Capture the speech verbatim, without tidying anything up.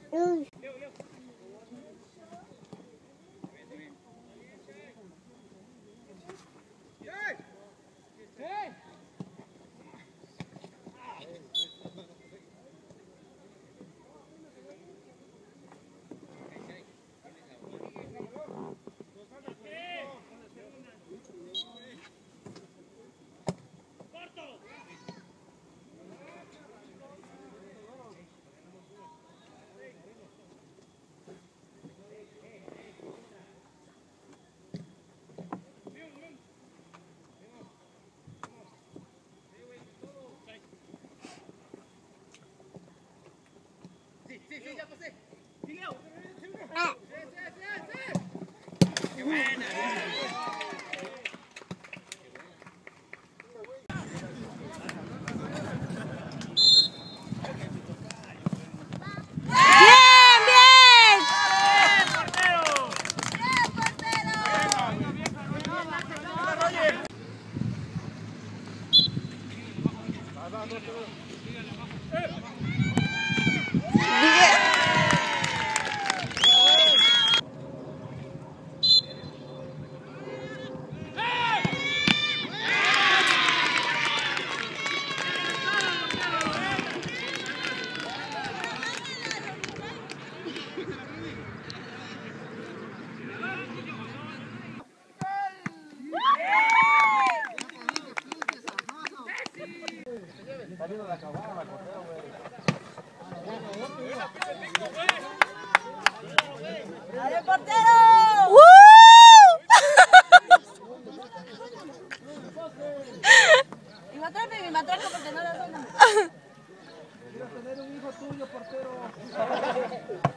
Uy. Sí, sí, ya pasé. Sigue. Ah. Sí, sí, sí, sí. Qué buena. ¡Dale, portero! ¡Uh! Y me atrape, y me atrape porque no la zona. Quiero tener un hijo tuyo, portero.